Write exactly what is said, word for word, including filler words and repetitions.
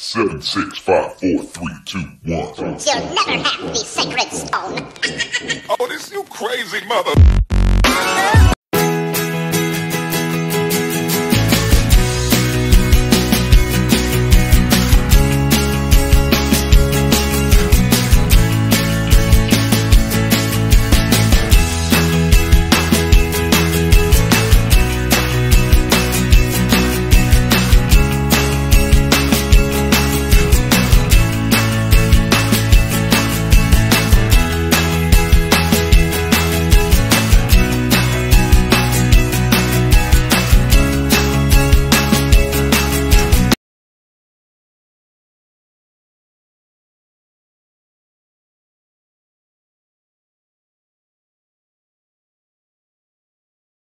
seven, six, five, four, three, two, one. You'll never have the sacred stone. Oh, this you crazy mother.